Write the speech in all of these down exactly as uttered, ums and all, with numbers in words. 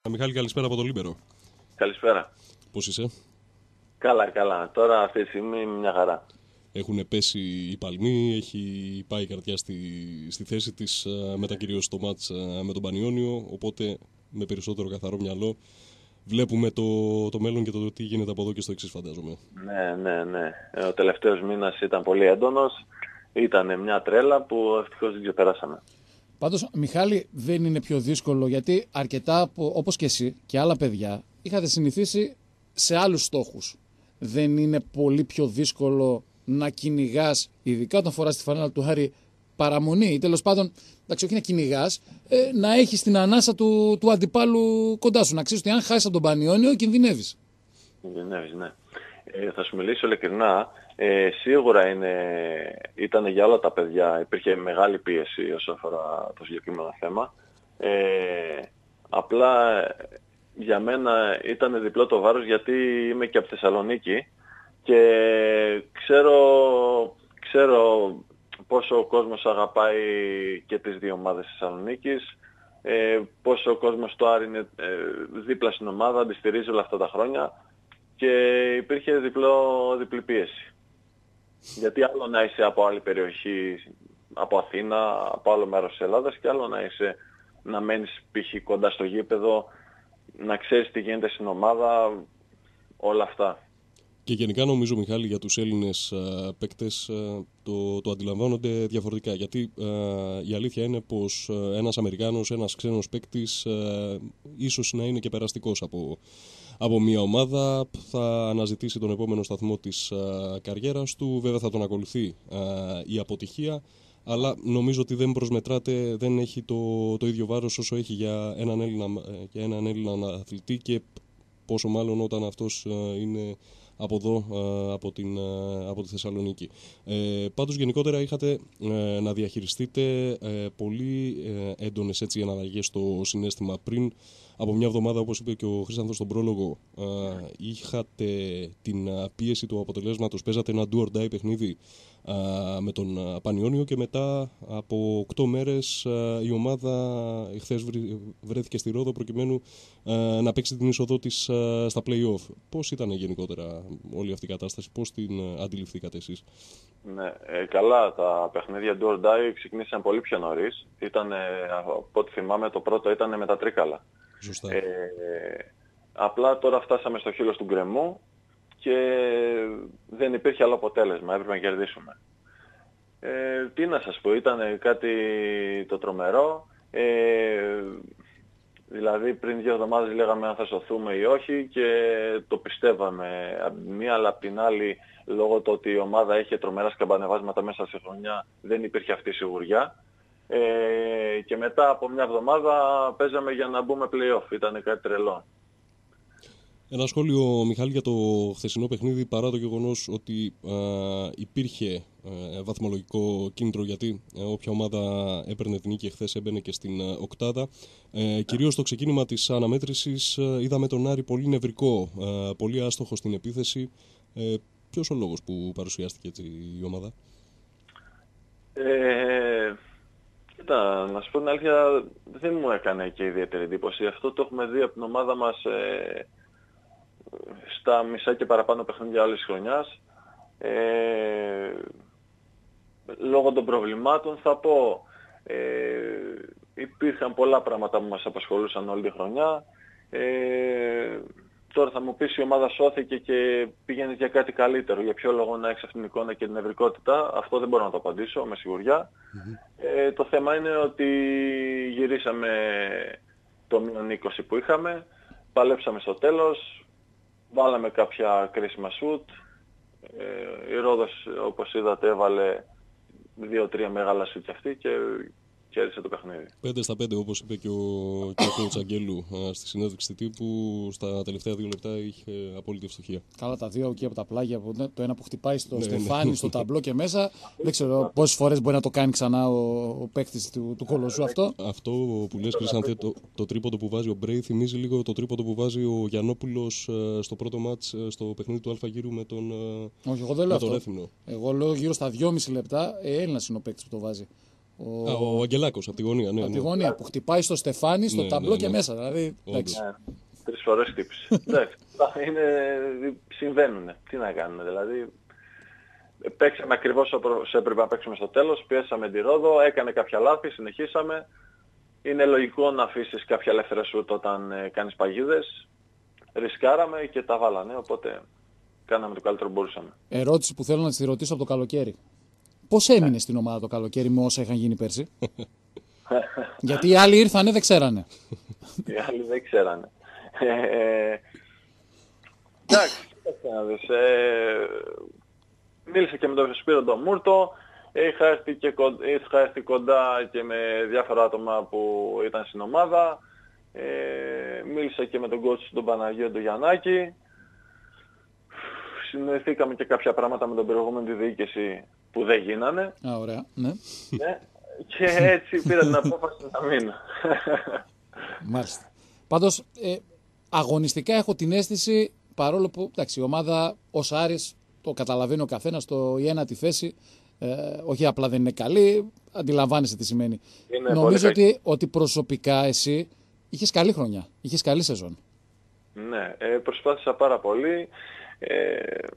Μιχάλη, καλησπέρα από το Λίμπερο. Καλησπέρα. Πώς είσαι? Καλά, καλά. Τώρα αυτή τη στιγμή μια χαρά. Έχουν πέσει οι παλμοί, έχει πάει η καρδιά στη, στη θέση της, μετά κυρίως στο μάτς με τον Πανιόνιο, οπότε με περισσότερο καθαρό μυαλό βλέπουμε το, το μέλλον και το τι γίνεται από εδώ και στο εξής, φαντάζομαι. Ναι, ναι, ναι. Ο τελευταίος μήνας ήταν πολύ έντονος, ήταν μια τρέλα που ευτυχώς δεν ξεπεράσαμε. Πάντως, Μιχάλη, δεν είναι πιο δύσκολο, γιατί αρκετά, όπως και εσύ και άλλα παιδιά, είχατε συνηθίσει σε άλλους στόχους. Δεν είναι πολύ πιο δύσκολο να κυνηγάς, ειδικά όταν φοράς τη φανέλα του Άρη, παραμονή ή τέλος πάντων, εντάξει, όχι να κυνηγάς, ε, να έχεις την ανάσα του, του αντιπάλου κοντά σου. Να ξέρεις ότι αν χάσεις από τον Πανιόνιο, κινδυνεύεις. Κινδυνεύεις, ναι. Ε, θα σου μιλήσω ειλικρινά. Ε, σίγουρα είναι, ήταν για όλα τα παιδιά, υπήρχε μεγάλη πίεση όσον αφορά το συγκεκριμένο θέμα. Ε, απλά για μένα ήταν διπλό το βάρος, γιατί είμαι και από Θεσσαλονίκη και ξέρω, ξέρω πόσο ο κόσμος αγαπάει και τις δύο ομάδες της Θεσσαλονίκης, ε, πόσο ο κόσμος του Άρη είναι ε, δίπλα στην ομάδα, τη στηρίζει όλα αυτά τα χρόνια και υπήρχε διπλό, διπλή πίεση. Γιατί άλλο να είσαι από άλλη περιοχή, από Αθήνα, από άλλο μέρος της Ελλάδας, και άλλο να είσαι να μένεις π.χ. κοντά στο γήπεδο, να ξέρεις τι γίνεται στην ομάδα, όλα αυτά. Και γενικά νομίζω, Μιχάλη, για τους Έλληνες α, παίκτες α, το, το αντιλαμβάνονται διαφορετικά. Γιατί α, η αλήθεια είναι πως α, ένας Αμερικάνος, ένας ξένος παίκτης α, ίσως να είναι και περαστικός από, από μια ομάδα, θα αναζητήσει τον επόμενο σταθμό της α, καριέρας του, βέβαια θα τον ακολουθεί α, η αποτυχία, αλλά νομίζω ότι δεν προσμετράται, δεν έχει το, το ίδιο βάρος όσο έχει για έναν Έλληνα, για έναν Έλληνα αθλητή, και πόσο μάλλον όταν αυτός α, είναι από εδώ, από, την, από τη Θεσσαλονίκη. Ε, πάντως γενικότερα είχατε ε, να διαχειριστείτε ε, πολύ ε, έντονες έτσι αναλλαγές στο συναίσθημα. Πριν από μια εβδομάδα, όπως είπε και ο Χρήστανθος στον πρόλογο, ε, είχατε την πίεση του αποτελέσματος, παίζατε ένα do or die παιχνίδι ε, με τον Πανιόνιο, και μετά από οκτώ μέρες ε, η ομάδα εχθές βρέθηκε στη Ρόδο προκειμένου ε, να παίξει την είσοδό της ε, στα play-off. Πώς ήταν γενικότερα όλη αυτή η κατάσταση, πώς την αντιληφθήκατε εσείς? Ναι, ε, καλά, τα παιχνίδια do or die ξεκινήσαν πολύ πιο νωρίς. Ήταν, από ό,τι θυμάμαι, το πρώτο ήταν με τα Τρίκαλα. Σωστά. Ε, απλά τώρα φτάσαμε στο χείλος του γκρεμού και δεν υπήρχε άλλο αποτέλεσμα, έπρεπε να κερδίσουμε. Ε, τι να σας πω, ήταν κάτι το τρομερό. Ε, δηλαδή πριν δύο εβδομάδες λέγαμε αν θα σωθούμε ή όχι, και το πιστεύαμε από τη μία, αλλά από την άλλη, λόγω του ότι η ομάδα είχε τρομερά σκαμπανεβάσματα μέσα στη χρονιά, δεν υπήρχε αυτή η σιγουριά. Ε, και μετά από μια εβδομάδα παίζαμε για να μπούμε play-off. Ήταν κάτι τρελό. Ένα σχόλιο, Μιχάλη, για το χθεσινό παιχνίδι, παρά το γεγονός ότι α, υπήρχε α, βαθμολογικό κίνητρο, γιατί α, όποια ομάδα έπαιρνε την νίκη χθες έμπαινε και στην α, οκτάδα. Ε, κυρίως στο ξεκίνημα της αναμέτρησης α, είδαμε τον Άρη πολύ νευρικό, α, πολύ άστοχο στην επίθεση. Ε, ποιος ο λόγος που παρουσιάστηκε έτσι η ομάδα? Ε, κοίτα, να σου πω την αλήθεια, δεν μου έκανε και ιδιαίτερη εντύπωση. Αυτό το έχουμε δει από την ομάδα μας ε, στα μισά και παραπάνω παιχνίδια όλης της χρονιάς. Ε, λόγω των προβλημάτων θα πω, ε, υπήρχαν πολλά πράγματα που μας απασχολούσαν όλη τη χρονιά. Ε, τώρα θα μου πεις η ομάδα σώθηκε και πήγαινε για κάτι καλύτερο. Για ποιο λόγο να έχεις αυτήν την εικόνα και την νευρικότητα? Αυτό δεν μπορώ να το απαντήσω με σιγουριά. Mm-hmm. Ε, το θέμα είναι ότι γυρίσαμε το μείον είκοσι που είχαμε, παλέψαμε στο τέλος, βάλαμε κάποια κρίσιμα σουτ. Ε, η Ρόδος, όπως είδατε, έβαλε δύο τρία μεγάλα σουτ και αυτή και κέρδισε το παιχνίδι. πέντε στα πέντε, όπως είπε και ο, και ο coach Αγγέλου στη συνέντευξη τύπου, στα τελευταία δύο λεπτά είχε απόλυτη ευστοχία. Καλά, τα δύο εκεί από τα πλάγια, το ένα που χτυπάει στο ναι, στεφάνι, ναι, στο ταμπλό και μέσα. Δεν ξέρω πόσες φορές μπορεί να το κάνει ξανά ο, ο παίκτης του, του Κολοσσού αυτό. Αυτό που λες, Χρυσάνθε, το, το τρίποντο που βάζει ο Μπρέι θυμίζει λίγο το τρίποντο που βάζει ο Γιαννόπουλος στο πρώτο μάτς στο παιχνίδι του Αλφα Γύρου με τον Όχι, εγώ δεν λέω αυτό. Ρέθυμνο. Εγώ λέω γύρω στα δυόμιση λεπτά, ε, Έλληνας είναι ο παίκτης που το βάζει. Ο, Α, ο Αγγελάκος από τη γωνία. Ναι, από ναι. τη γωνία που χτυπάει στο στεφάνι, στο Ναι, ταμπλό ναι, και ναι. μέσα. Δηλαδή, εντάξει. Ναι, τρεις φορές χτύπησε. Εντάξει, είναι, συμβαίνουν. Τι να κάνουμε, δηλαδή. Παίξαμε ακριβώς όπως έπρεπε να παίξουμε στο τέλος, πιέσαμε τη Ρόδο, έκανε κάποια λάθη, συνεχίσαμε. Είναι λογικό να αφήσεις κάποια ελεύθερα σούτ όταν ε, κάνεις παγίδες. Ρισκάραμε και τα βάλανε, οπότε κάναμε το καλύτερο που μπορούσαμε. Ερώτηση που θέλω να τη ρωτήσω από το καλοκαίρι. Πώς έμεινε στην ομάδα το καλοκαίρι με όσα είχαν γίνει πέρσι? Γιατί οι άλλοι ήρθανε, δεν ξέρανε. Οι άλλοι δεν ξέρανε. Ε, εντάξει, κοίταξε να δεις. Ε, μίλησα και με τον Σπύρο τον Μούρτο. Είχα έρθει, και κοντά, είχα έρθει κοντά και με διάφορα άτομα που ήταν στην ομάδα. Ε, μίλησα και με τον coach τον Παναγιώτο τον Γιαννάκη. Συνοηθήκαμε και κάποια πράγματα με τον προηγούμενο τη διοίκηση που δεν γίνανε. Α, ωραία, ναι. Ναι. Και έτσι πήρα την απόφαση να μείνω. Μάλιστα. Πάντως, ε, αγωνιστικά έχω την αίσθηση, παρόλο που εντάξει, η ομάδα ως Άρης, το καταλαβαίνει ο καθένας, το η ένατη θέση, ε, όχι απλά δεν είναι καλή, αντιλαμβάνεσαι τι σημαίνει. Είναι Νομίζω πολύ ότι, ότι προσωπικά εσύ είχες καλή χρονιά, είχες καλή σεζόν. Ναι, ε, προσπάθησα πάρα πολύ. Ε,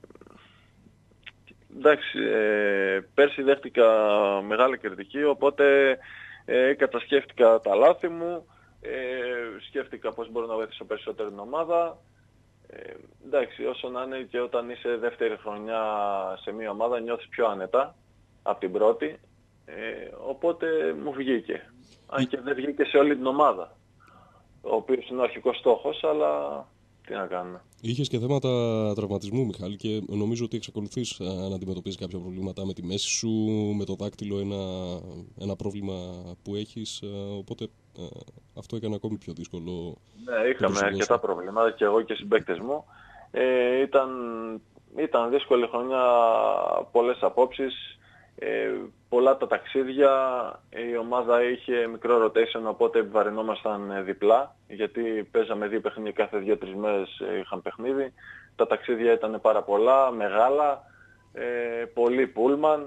εντάξει, ε, πέρσι δέχτηκα μεγάλη κριτική, οπότε ε, κατασκέφτηκα τα λάθη μου, ε, σκέφτηκα πώς μπορώ να βοηθήσω περισσότερο την ομάδα. Ε, εντάξει, όσο να είναι και όταν είσαι δεύτερη χρονιά σε μια ομάδα νιώθεις πιο άνετα από την πρώτη, ε, οπότε μου βγήκε. Αν και δεν βγήκε σε όλη την ομάδα, ο οποίος είναι ο αρχικός στόχος, αλλά τι να κάνουμε. Είχες και θέματα τραυματισμού, Μιχάλη, και νομίζω ότι εξακολουθείς να αντιμετωπίζεις κάποια προβλήματα με τη μέση σου, με το δάκτυλο, ένα, ένα πρόβλημα που έχεις, οπότε αυτό έκανε ακόμη πιο δύσκολο. Ναι, είχαμε αρκετά προβλήματα και εγώ και οι συμπαίκτες μου. Ε, ήταν, ήταν δύσκολη χρονιά, πολλές απόψεις, ε, πολλά τα ταξίδια, η ομάδα είχε μικρό rotation, οπότε επιβαρυνόμασταν διπλά, γιατί παίζαμε δύο παιχνίδια κάθε δύο-τρεις μέρες είχαν παιχνίδι. Τα ταξίδια ήταν πάρα πολλά, μεγάλα, ε, πολύ πούλμαν.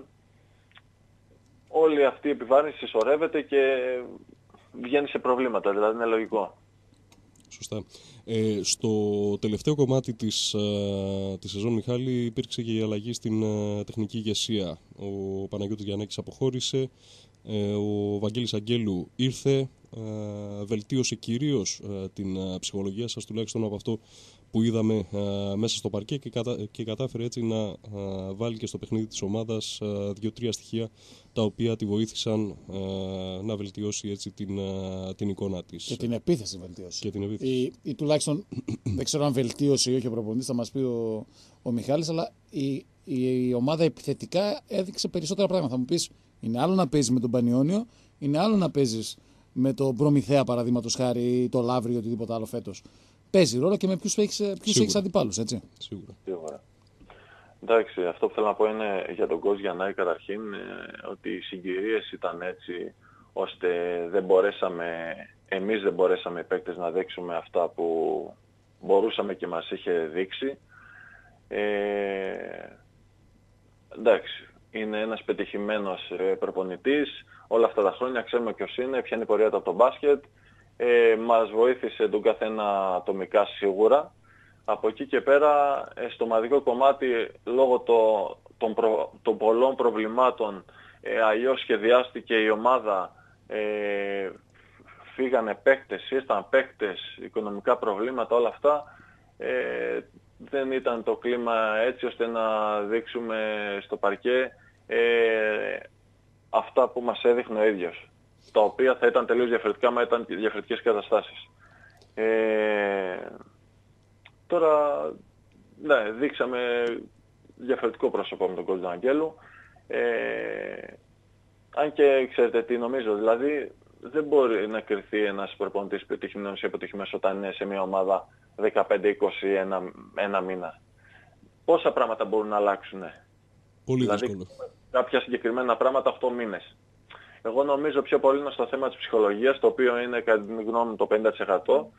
Όλη αυτή η επιβάρυνση συσσωρεύεται και βγαίνει σε προβλήματα, δηλαδή είναι λογικό. Σωστά. Ε, στο τελευταίο κομμάτι της, ε, της σεζόν, Μιχάλη, υπήρξε και η αλλαγή στην ε, τεχνική ηγεσία. Ο Παναγιώτης Γιαννάκης αποχώρησε, ε, ο Βαγγέλης Αγγέλου ήρθε, ε, βελτίωσε κυρίως ε, την ε, ψυχολογία σας, τουλάχιστον από αυτό που είδαμε ε, μέσα στο παρκέ, και, κατα... και κατάφερε έτσι να ε, βάλει και στο παιχνίδι της ομάδας ε, δύο-τρία στοιχεία τα οποία τη βοήθησαν ε, να βελτιώσει έτσι την, ε, την εικόνα της. Και την επίθεση βελτίωση. Και την επίθεση. Ή, ή τουλάχιστον, δεν ξέρω αν βελτίωσε ή όχι ο προπονητής, θα μας πει ο, ο Μιχάλης, αλλά η, η, η ομάδα επιθετικά έδειξε περισσότερα πράγματα. Θα μου πεις, είναι άλλο να παίζεις με τον Πανιόνιο, είναι άλλο να παίζεις με τον Προμηθέα, παραδείγματος χάρη, ή το Λαύριο ή οτιδήποτε άλλο φέτος. Παίζει ρόλο και με ποιους έχεις, ποιους έχεις αντιπάλους, έτσι. Σίγουρα. Σίγουρα. Εντάξει, αυτό που θέλω να πω είναι για τον coach Γιαννάκη καταρχήν, ότι οι συγκυρίες ήταν έτσι, ώστε δεν μπορέσαμε, εμείς δεν μπορέσαμε οι παίκτες να δείξουμε αυτά που μπορούσαμε και μας είχε δείξει. Ε, εντάξει, είναι ένας πετυχημένος προπονητής, όλα αυτά τα χρόνια ξέρουμε ποιος είναι, ποια είναι η πορεία του από το μπάσκετ. Ε, μας βοήθησε τον καθένα ατομικά σίγουρα. Από εκεί και πέρα, στο ομαδικό κομμάτι, λόγω το, των, προ, των πολλών προβλημάτων, ε, αλλιώς σχεδιάστηκε η ομάδα, ε, φύγανε παίκτες, ήρθαν παίκτες, οικονομικά προβλήματα, όλα αυτά. Ε, δεν ήταν το κλίμα έτσι ώστε να δείξουμε στο παρκέ ε, αυτά που μας έδειχνε ο ίδιος, τα οποία θα ήταν τελείως διαφορετικά, μα ήταν διαφορετικές καταστάσεις. Ε, τώρα, ναι, δείξαμε διαφορετικό πρόσωπο με τον coach Αγγέλου. Ε, αν και ξέρετε τι νομίζω, δηλαδή δεν μπορεί να κρυθεί ένας προπονητής πετυχημένος ή αποτυχημένος όταν είναι σε μια ομάδα δεκαπέντε είκοσι ένα, ένα μήνα. Πόσα πράγματα μπορούν να αλλάξουν. Πολύ δηλαδή, δύσκολο. Κάποια συγκεκριμένα πράγματα οκτώ μήνες. Εγώ νομίζω πιο πολύ είναι στο θέμα της ψυχολογίας, το οποίο είναι κατά τη γνώμη μου το πενήντα τοις εκατό.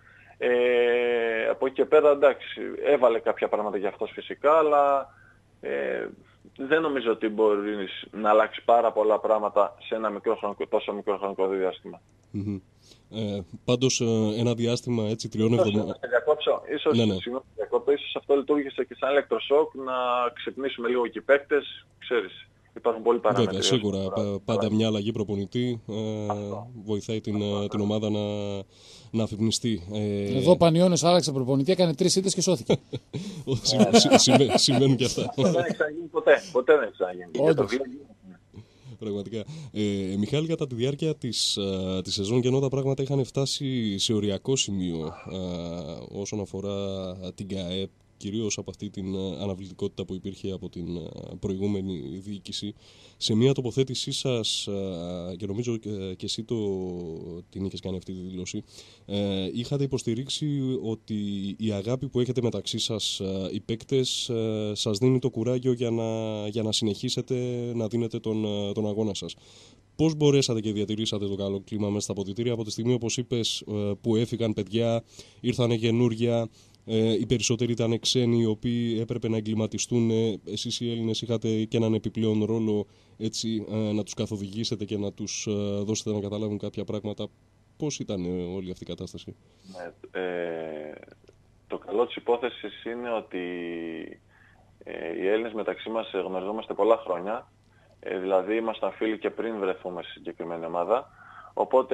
Ε, από εκεί και πέρα, εντάξει, έβαλε κάποια πράγματα για αυτός φυσικά, αλλά ε, δεν νομίζω ότι μπορεί να αλλάξει πάρα πολλά πράγματα σε ένα μικρό χρονικό, τόσο μικρό χρονικό διάστημα. Mm-hmm. Ε, πάντως ένα διάστημα έτσι τριών εβδομάδων. Θα διακόψω, ίσως, ναι, ναι. Συγγνώμη, διακόψω, ίσως αυτό λειτουργήσε και σαν ηλεκτροσόκ να ξυπνήσουμε λίγο και οι παίκτες, ξέρεις. Υπάρχουν πολλοί παράμετροι. Βέβαια, σίγουρα. Πάντα, πάντα μια αλλαγή προπονητή ε, βοηθάει την, την ομάδα να, να αφυπνιστεί. Ε... Εδώ ο Πανιώνιος άλλαξε προπονητή, έκανε τρεις ήττες και σώθηκε. Συμβαίνουν και αυτά. Δεν έχει ξαναγίνει ποτέ. Ποτέ δεν έχει ξαναγίνει. Πραγματικά. Ε, Μιχάλη, κατά τη διάρκεια της, α, της σεζόν και ενώ τα πράγματα είχαν φτάσει σε οριακό σημείο α, όσον αφορά την ΚΑΕΠ, κυρίως από αυτή την αναβλητικότητα που υπήρχε από την προηγούμενη διοίκηση, σε μια τοποθέτησή σας, και νομίζω και εσύ το, την είχες κάνει αυτή τη δήλωση, είχατε υποστηρίξει ότι η αγάπη που έχετε μεταξύ σας οι παίκτες σας δίνει το κουράγιο για να, για να συνεχίσετε να δίνετε τον, τον αγώνα σας. Πώς μπορέσατε και διατηρήσατε το καλό κλίμα μέσα στα αποδυτήρια από τη στιγμή, όπως είπες, που έφυγαν παιδιά, ήρθανε καινούρια, ε, οι περισσότεροι ήταν ξένοι οι οποίοι έπρεπε να εγκληματιστούν. Εσείς οι Έλληνες είχατε και έναν επιπλέον ρόλο έτσι, ε, να τους καθοδηγήσετε και να τους ε, δώσετε να καταλάβουν κάποια πράγματα. Πώς ήταν ε, όλη αυτή η κατάσταση? Ναι, ε, το καλό της υπόθεσης είναι ότι ε, οι Έλληνες μεταξύ μας γνωριζόμαστε πολλά χρόνια. Ε, δηλαδή ήμασταν φίλοι και πριν βρεθούμε στη συγκεκριμένη ομάδα, οπότε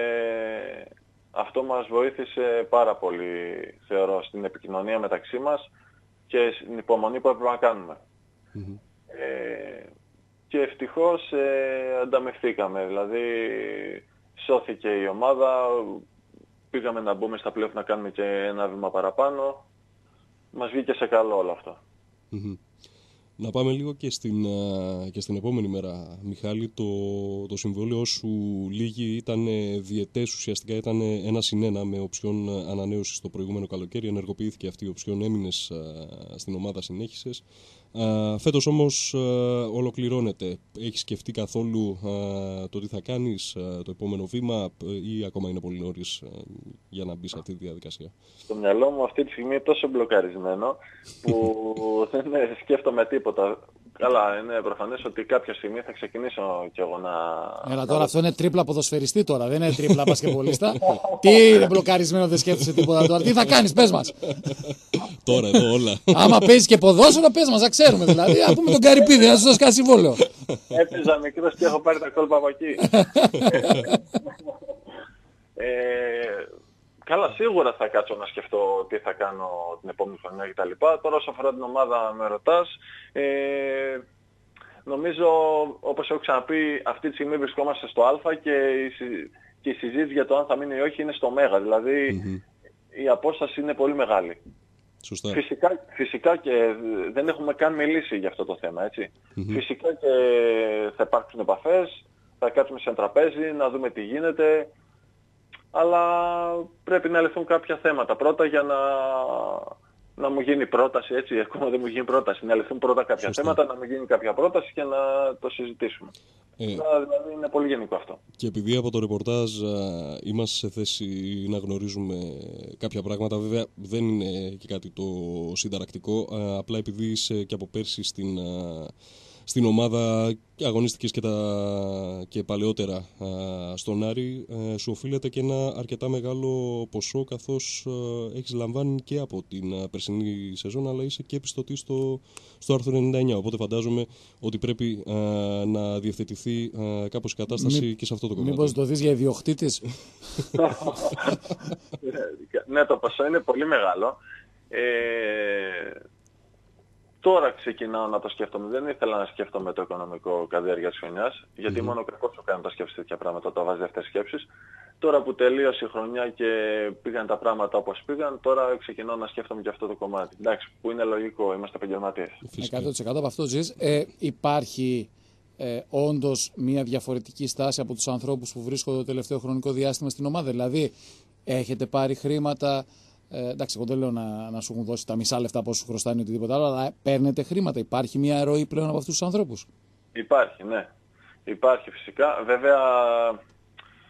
αυτό μας βοήθησε πάρα πολύ, θεωρώ, στην επικοινωνία μεταξύ μας και στην υπομονή που έπρεπε να κάνουμε. Mm-hmm. Ε, και ευτυχώς ε, ανταμευθήκαμε, δηλαδή σώθηκε η ομάδα, πήγαμε να μπούμε στα πλέον να κάνουμε και ένα βήμα παραπάνω, μας βγήκε σε καλό όλο αυτό. Mm-hmm. Να πάμε λίγο και στην, και στην επόμενη μέρα, Μιχάλη. Το, το συμβόλαιο σου λίγη ήταν διετές, ουσιαστικά ήταν ένα συν ένα με οψιόν ανανέωσης το προηγούμενο καλοκαίρι. Ενεργοποιήθηκε αυτή η οψιόν, έμεινες στην ομάδα, συνέχισες. Φέτος όμως ολοκληρώνεται. Έχεις σκεφτεί καθόλου το τι θα κάνεις, το επόμενο βήμα, ή ακόμα είναι πολύ νωρίς για να μπεις σε αυτή τη διαδικασία? Στο μυαλό μου αυτή τη στιγμή είναι τόσο μπλοκαρισμένο που δεν σκέφτομαι τίποτα. Καλά, είναι προφανές ότι κάποια στιγμή θα ξεκινήσω κι εγώ να... Έλα τώρα, αυτό είναι τρίπλα ποδοσφαιριστή τώρα, δεν είναι τρίπλα μπασκετμπολίστα. Τι είναι μπλοκαρισμένο, δεν σκέφτεσαι τίποτα τώρα? Τι θα κάνεις, πες μας. Τώρα εδώ όλα. Άμα παίζεις και ποδόσφαιρο, πες μας, να ξέρουμε δηλαδή. Α πούμε τον Καρυπίδη, να σου δώσει κάτι συμβόλαιο. Έπαιζα μικρός και έχω πάρει τα κόλπα από εκεί. ε, Καλά, σίγουρα θα κάτσω να σκεφτώ τι θα κάνω την επόμενη χρονιά κτλ. Τώρα όσο αφορά την ομάδα με ρωτάς, ε, νομίζω, όπως έχω ξαναπεί, αυτή τη στιγμή βρισκόμαστε στο Α και η, και η συζήτηση για το αν θα μείνει ή όχι είναι στο Μέγα. Δηλαδή mm-hmm. η απόσταση είναι πολύ μεγάλη. Σωστά. Φυσικά, φυσικά και δεν έχουμε καν μιλήσει για αυτό το θέμα, έτσι. Mm-hmm. Φυσικά και θα υπάρξουν επαφές, θα κάτσουμε σε ένα τραπέζι, να δούμε τι γίνεται. Αλλά πρέπει να λυθούν κάποια θέματα πρώτα για να, να μου γίνει πρόταση, έτσι, ακόμα δεν μου γίνει πρόταση. Να λυθούν πρώτα κάποια Σωστά. θέματα, να μου γίνει κάποια πρόταση και να το συζητήσουμε. Ε, δηλαδή είναι πολύ γενικό αυτό. Και επειδή από το ρεπορτάζ α, είμαστε σε θέση να γνωρίζουμε κάποια πράγματα, βέβαια δεν είναι και κάτι το συνταρακτικό, α, απλά επειδή είσαι και από πέρσι στην... Α, στην ομάδα, αγωνίστηκες και, τα, και παλαιότερα α, στον Άρη, α, σου οφείλεται και ένα αρκετά μεγάλο ποσό, καθώς α, έχεις λαμβάνει και από την α, περσινή σεζόν, αλλά είσαι και επιστοτή στο, στο άρθρο ενενήντα εννιά, οπότε φαντάζομαι ότι πρέπει α, να διευθετηθεί α, κάπως η κατάσταση Μη, και σε αυτό το κομμάτι. Μήπως το δεις για ιδιοκτήτης? Ναι, το ποσό είναι πολύ μεγάλο. Ε... Τώρα ξεκινάω να το σκέφτομαι. Δεν ήθελα να σκέφτομαι το οικονομικό κατά τη διάρκεια της χρονιάς, γιατί mm-hmm. μόνο ο κακός σου κάνει να τα σκέφτεσαι τέτοια πράγματα, όταν βάζει αυτές τις σκέψεις. Τώρα που τελείωσε η χρονιά και πήγαν τα πράγματα όπως πήγαν, τώρα ξεκινάω να σκέφτομαι και αυτό το κομμάτι. Εντάξει, που είναι λογικό, είμαστε επαγγελματίες. εκατό τοις εκατό από αυτό ζεις. Ε, υπάρχει ε, όντως μια διαφορετική στάση από τους ανθρώπους που βρίσκονται το τελευταίο χρονικό διάστημα στην ομάδα? Δηλαδή, έχετε πάρει χρήματα? Ε, εντάξει, εγώ δεν λέω να, να σου έχουν δώσει τα μισά λεφτά που σου χρωστάνε ή οτιδήποτε άλλο, αλλά παίρνετε χρήματα. Υπάρχει μια ροή πλέον από αυτούς τους ανθρώπους? Υπάρχει, ναι. Υπάρχει φυσικά. Βέβαια,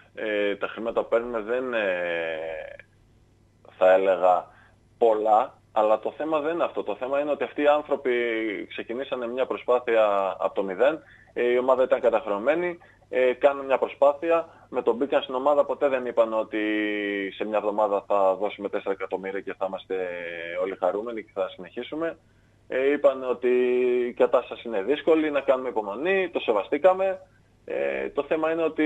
τα χρήματα που παίρνουμε δεν είναι, θα έλεγα, πολλά, Αλλά το θέμα δεν είναι αυτό. Το θέμα είναι ότι αυτοί οι άνθρωποι ξεκινήσανε μια προσπάθεια από το μηδέν. Η ομάδα ήταν καταχρεωμένη. Ε, κάνουν μια προσπάθεια. Με τον μπήκαν στην ομάδα, ποτέ δεν είπαν ότι σε μια εβδομάδα θα δώσουμε τέσσερα εκατομμύρια και θα είμαστε όλοι χαρούμενοι και θα συνεχίσουμε. Ε, είπαν ότι η κατάσταση είναι δύσκολη, να κάνουμε υπομονή, το σεβαστήκαμε. Ε, το θέμα είναι ότι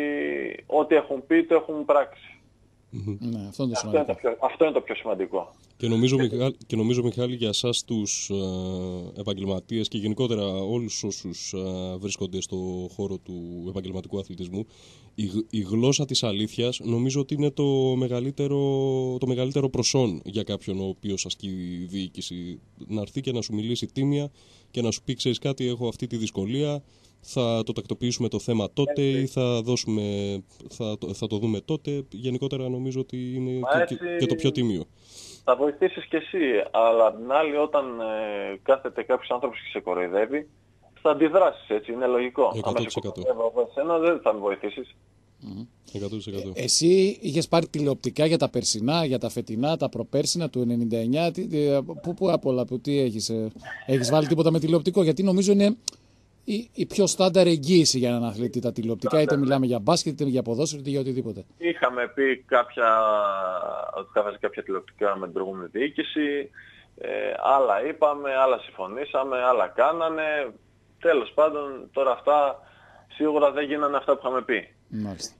ό,τι έχουν πει το έχουν πράξει. Mm-hmm. Ναι, αυτό, είναι το αυτό, είναι το πιο, αυτό είναι το πιο σημαντικό. Και νομίζω, Μιχάλη, και νομίζω Μιχάλη, για εσάς τους ε, επαγγελματίες και γενικότερα όλους όσους ε, βρίσκονται στο χώρο του επαγγελματικού αθλητισμού, η, η γλώσσα της αλήθειας νομίζω ότι είναι το μεγαλύτερο, το μεγαλύτερο προσόν για κάποιον ο οποίος ασκεί διοίκηση. Να έρθει και να σου μιλήσει τίμια και να σου πει, ξέρεις κάτι, έχω αυτή τη δυσκολία, θα το τακτοποιήσουμε το θέμα τότε ή θα, δώσουμε, θα, θα το δούμε τότε. Γενικότερα νομίζω ότι είναι και, και, και το πιο τίμιο. Θα βοηθήσεις κι εσύ, αλλά απ' την άλλη όταν ε, κάθεται κάποιος άνθρωπος και σε κοροϊδεύει, θα αντιδράσεις, έτσι, είναι λογικό. εκατό τοις εκατό. Αν εσένα δεν θα με βοηθήσεις. εκατό τοις εκατό. Ε, εσύ είχες πάρει τηλεοπτικά για τα περσινά, για τα φετινά, τα προπέρσινα του ενενήντα εννιά, τι, πού, πού απ' όλα, τι έχεις, ε, έχεις βάλει τίποτα με τηλεοπτικό, γιατί νομίζω είναι η, η πιο στάνταρ εγγύηση για έναν αθλητή τα τηλεοπτικά, είτε μιλάμε για μπάσκετ, είτε για ποδόσφαιρο, είτε για οτιδήποτε. Είχαμε πει κάποια, ότι θα βάζει κάποια τηλεοπτικά με την προηγούμενη διοίκηση, ε, άλλα είπαμε, άλλα συμφωνήσαμε, άλλα κάνανε. Τέλος πάντων, τώρα αυτά σίγουρα δεν γίνανε αυτά που είχαμε πει. Μάλιστα.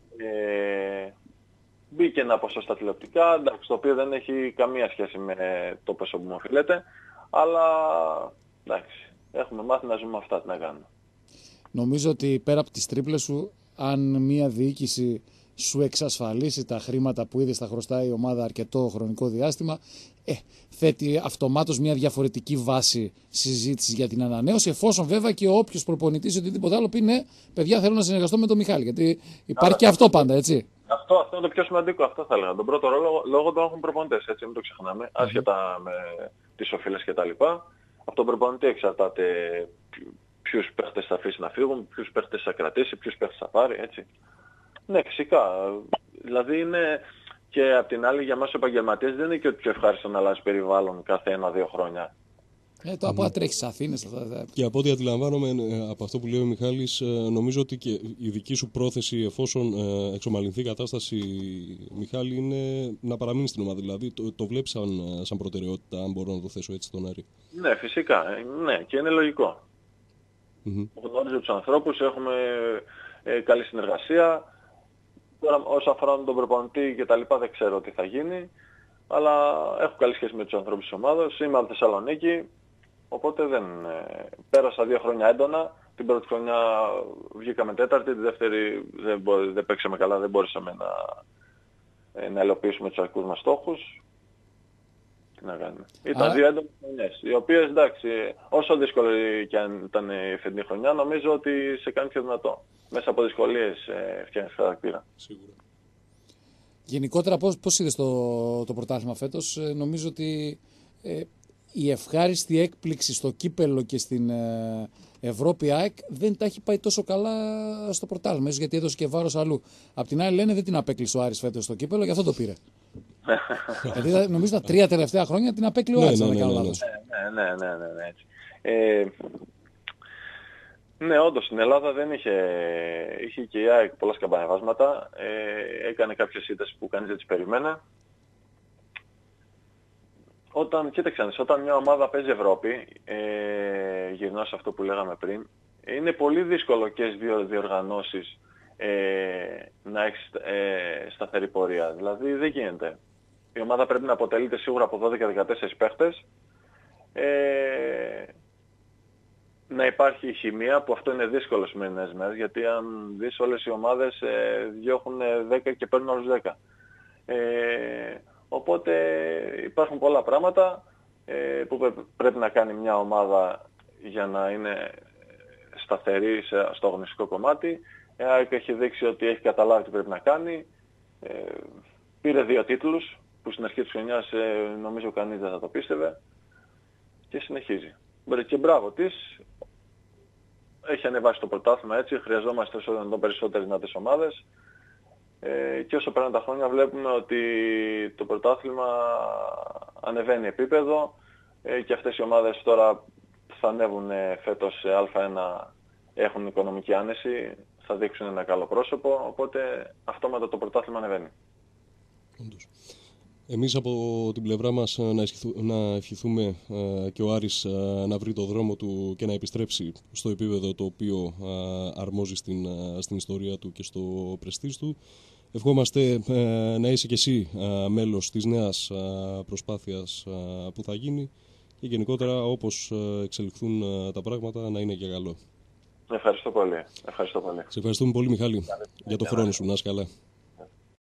Ε, μπήκε ένα ποσό στα τηλεοπτικά, εντάξει, το οποίο δεν έχει καμία σχέση με το ποσό που μου οφείλεται, αλλά εντάξει, έχουμε μάθει να ζούμε αυτά, τι να κάνουμε. Νομίζω ότι πέρα από τις τρίπλες σου, αν μια διοίκηση σου εξασφαλίσει τα χρήματα που ήδη θα χρωστάει η ομάδα αρκετό χρονικό διάστημα, ε, θέτει αυτομάτως μια διαφορετική βάση συζήτησης για την ανανέωση, εφόσον βέβαια και όποιος προπονητής ή οτιδήποτε άλλο πει, ναι, παιδιά, θέλω να συνεργαστώ με τον Μιχάλη, γιατί υπάρχει Άρα, και αυτό πάντα, έτσι. Αυτό, αυτό είναι το πιο σημαντικό, αυτό θα έλεγα. Τον πρώτο ρόλο, λόγω του έχουν προπονητές, έτσι, μην το ξεχνάμε, mm-hmm. άσχετα με τις οφείλες και τα λοιπά. Από τον προπονητή εξαρτάται ποιους παίχτες θα αφήσει να φύγουν, ποιους παίχτες θα κρατήσει, ποιους παίχτες θα πάρει, έτσι. Ναι, φυσικά. Δηλαδή είναι και απ' την άλλη για μας επαγγελματίες δεν είναι και ότι πιο ευχάριστο να αλλάζει περιβάλλον κάθε ένα-δύο χρόνια. Ε, το από mm. τρέχεις Αθήνες. Αυτά. Και από ό,τι αντιλαμβάνομαι από αυτό που λέει ο Μιχάλης, νομίζω ότι και η δική σου πρόθεση, εφόσον εξομαλυνθεί η κατάσταση, Μιχάλη, είναι να παραμείνει στην ομάδα. Δηλαδή το, το βλέπεις σαν, σαν προτεραιότητα, αν μπορώ να το θέσω έτσι τον Άρη. Ναι, φυσικά. Ναι, και είναι λογικό. Mm-hmm. Γνωρίζω τους ανθρώπους, έχουμε ε, καλή συνεργασία. Τώρα όσον αφορά τον προπονητή και τα λοιπά δεν ξέρω τι θα γίνει, αλλά έχω καλή σχέση με τους ανθρώπους της ομάδας. Είμαι από Θεσσαλονίκη, οπότε δεν... Ε, πέρασα δύο χρόνια έντονα. Την πρώτη χρονιά βγήκαμε τέταρτη, τη δεύτερη δεν, μπο, δεν παίξαμε καλά, δεν μπορούσαμε να, ε, να ελοπίσουμε τους αρκούς μας στόχους. Τι να κάνουμε. Ήταν Α. δύο έντονες χρονιές, οι οποίες εντάξει, όσο δύσκολη και αν ήταν η φετινή χρονιά, νομίζω ότι σε κάνει πιο δυνατό. Μέσα από δυσκολίες ε, φτιάχνεις χαρακτήρα. Σίγουρα. Γενικότερα πώς, πώς είδες το, το πρωτάθλημα φέτος? Ε, νομίζω ότι ε, η ευχάριστη έκπληξη στο κύπελο και στην ε, Ευρώπη ΑΕΚ δεν τα έχει πάει τόσο καλά στο πρωτάθλημα, ίσως γιατί έδωσε και βάρος αλλού. Απ' την άλλη λένε δεν την απέκλεισε ο Άρης φέτος στο κύπελο, γι' αυτό το πήρε. Δηλαδή νομίζω τα τρία τελευταία χρόνια την απέκλει ο Άρης, αν δεν κάνω λάθος. Ναι, ναι, ναι, ναι, έτσι. Ε, ναι, όντως στην Ελλάδα δεν είχε, είχε και η ΑΕΚ πολλά σκαμπανεβάσματα, ε, έκανε κάποιες ήττες που κανείς δεν τις περιμένε. Όταν, κοίταξε, όταν μια ομάδα παίζει Ευρώπη, ε, γυρνώ σε αυτό που λέγαμε πριν, είναι πολύ δύσκολο και στις δύο διοργανώσεις ε, να έχει ε, σταθερή πορεία. Δηλαδή δεν γίνεται. Η ομάδα πρέπει να αποτελείται σίγουρα από δώδεκα με δεκατέσσερις παίχτες, ε, να υπάρχει χημεία, που αυτό είναι δύσκολο στις σημερινές μέρες, γιατί αν δεις όλες οι ομάδες ε, διώχνουν δέκα και παίρνουν άλλους δέκα. Ε, οπότε υπάρχουν πολλά πράγματα ε, που πρέπει να κάνει μια ομάδα για να είναι σταθερή στο αγωνιστικό κομμάτι. Η ΑΕΚ έχει δείξει ότι έχει καταλάβει τι πρέπει να κάνει. Ε, πήρε δύο τίτλους που στην αρχή της χρονιάς ε, νομίζω κανείς δεν θα το πίστευε και συνεχίζει. Και μπράβο της. Έχει ανεβάσει το πρωτάθλημα έτσι, χρειαζόμαστε όσο δυνατόν περισσότερες δυνατές ομάδες. Ε, και όσο περνάνε τα χρόνια βλέπουμε ότι το πρωτάθλημα ανεβαίνει επίπεδο ε, και αυτές οι ομάδες τώρα θα ανέβουν φέτος σε Α ένα, έχουν οικονομική άνεση, θα δείξουν ένα καλό πρόσωπο, οπότε αυτόματα το πρωτάθλημα ανεβαίνει. Όντως. Εμείς από την πλευρά μας να, να ευχηθούμε ε, και ο Άρης ε, να βρει το δρόμο του και να επιστρέψει στο επίπεδο το οποίο ε, αρμόζει στην, ε, στην ιστορία του και στο πρεστίζ του. Ευχόμαστε ε, να είσαι και εσύ ε, μέλος της νέας ε, προσπάθειας ε, που θα γίνει και γενικότερα όπως ε, εξελιχθούν ε, τα πράγματα να είναι και καλό. Ευχαριστώ πολύ. Ευχαριστώ πολύ. Σε ευχαριστούμε πολύ, Μιχάλη, για το χρόνο σου. Να είσαι καλά.